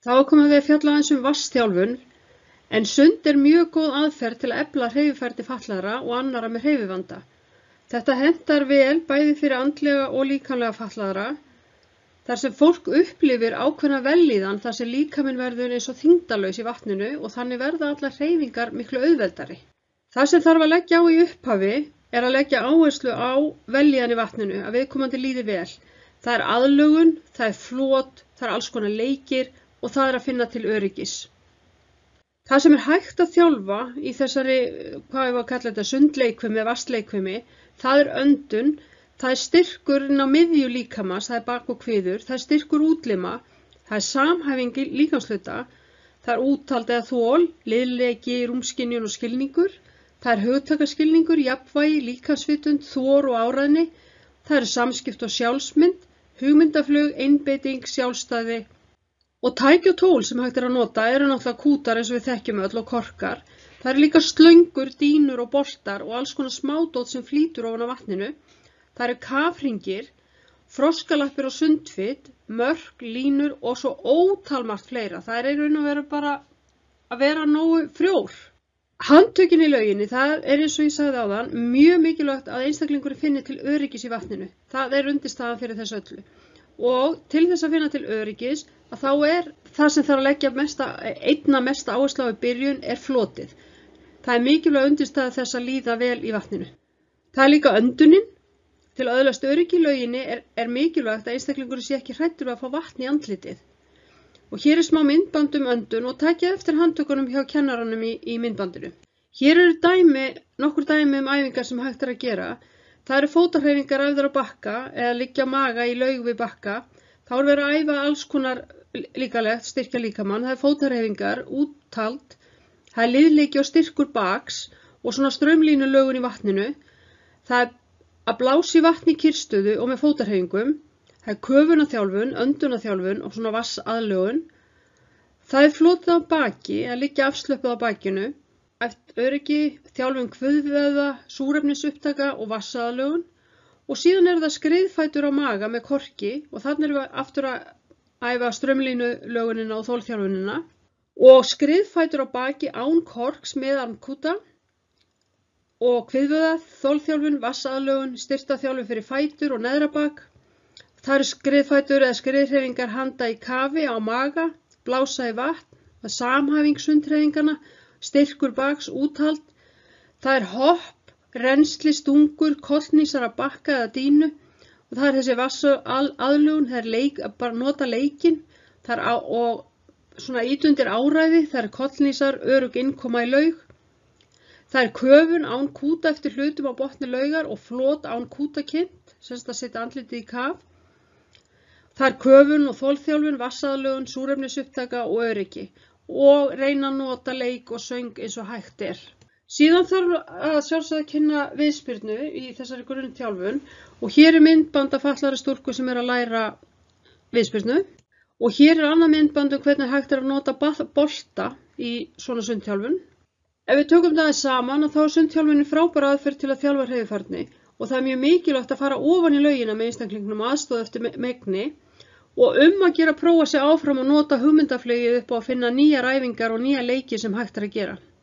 Þá er komið við að fjalla aðeins vatnsþjálfun, en sund er mjög góð aðferð til að efla hreyfifærni fatlaðra og annarra með hreyfivanda. Þetta hentar vel bæði fyrir andlega og líkamlega fatlaðra, þar sem fólk upplifir ákveðna vellíðan þar sem líkaminn verður eins og þyngdarlaus í vatninu og þannig verða allar hreyfingar miklu auðveldari. Það sem þarf að leggja á í upphafi er að leggja áherslu á vellíðan í vatninu, að viðkomandi líði vel. Það er aðlögun, það er flot, það er alls konar leikir og það er að finna til öryggis. Það sem er hægt að þjálfa í þessari, hvað ég var að kalla þetta, sundleikfimi eða vatnsleikfimi, það er öndun, það er styrkurinn á miðju líkamans, það er bak og kviður, það er styrkur útlima, það er samhæfing líkamshluta, það er úthald eða þol, liðleiki, rúmskynjun og skilningur, það er hugtakaskilningur, jafnvægi, líkamsvitund, þor og áræðni, það eru samskipt og sjálfsmynd, hugmyndaflug, einbeiting, sjálfstæði og tæki og tól sem hægt er að nota eru náttúrulega kútar eins og við þekkjum öll og korkar. Það eru líka slöngur, dýnur og boltar og alls konar smádót sem flýtur ofan á vatninu. Það eru kafhringir, froskalappir og sundfit, mörk, línur og svo ótalmargt fleira. Það er í raun og veru bara að vera nógu frjór. Handtökin í lauginni, það er eins og ég sagði áðan, mjög mikilvægt að einstaklingurinn finni til öryggis í vatninu. Það er undirstaðan fyrir þessu öllu. Og til þess að finna til öryggis, að þá er það sem þarf að leggja einna mesta áherslu á í byrjun er flotið. Það er mikilvæg undirstaða þess að líða vel í vatninu. Það er líka öndunin. Til að öðlast öryggi í lauginni er mikilvægt að einstaklingurinn sé ekki hræddur við að fá vatn í andlitið. Og hér er smá myndband öndun og takið eftir handtökunum hjá kennaranum í myndbandinu. Hér eru nokkur dæmi æfingar sem hægt er að gera. Það eru fótahreyfingar æfðar á bakka eða liggja á maga í laug við bakka. Þá er verið að æfa alls konar líkalegt, styrkja líkamann. Það er fótahreyfingar, úthald, það er liðleiki og styrkur baks og svona straumlínulögun í vatninu. Það er að blása í vatni í kyrrstöðu og með fótahreyfingum. Það er köfunarþjálfun, öndunarþjálfun og svona vatnsaðlögun. Það er flotið á baki, að liggja afslöppuð á bakinu. Eftir öryggi, þjálfun kviðvöðva, súrefnisupptaka og vatnsaðlögun. Og síðan það skriðfætur á maga með korki og þannig erum við aftur að æfa straumlínulögunina og þolþjálfunina. Og skriðfætur á baki án korks með armkúta. Og kviðvöða, þolþjálfun, vatnsaðlögun, styrktarþjálfun fyrir fætur og neðra bak. Það eru skriðfætur eða skriðhreyfingar handa í kafi á maga, blása í vatn, það er samhæfing sundhreyfingarna, styrkur baks, úthald. Það er hopp, rennsli, stungur, kollhnísar að bakka eða dínu og það er þessi vatnsaðlögun, það er bara nota leikinn, það er og svona ítundir áræði, það er kollhnísar, örugg innkoma í laug. Það er köfun án kúta eftir hlutum á botni laugar og flot án kútakind, sem að setja andlitið í kaf. Það er köfun og þolþjálfun, vatnsaðlögun, súrefnisupptaka og öryggi og reyna að nota leik og söng eins og hægt er. Síðan þarf að sjálfsögðu að kynna viðspyrnu í þessari grunnþjálfun og hér er myndband af fatlaðri stúlku sem er að læra viðspyrnu og hér er annað myndband hvernig hægt er að nota bolta í svona sundþjálfun. Ef við tökum það saman þá er sundþjálfunin frábær aðferð til að þjálfa hreyfifærni og það er mjög mikilvægt að fara ofan í laugina með einstaklingnum aðstoð eftir megni og að gera prófa sig áfram og nota hugmyndaflugið upp á að finna nýjar æfingar og nýja leiki sem hægt er að gera.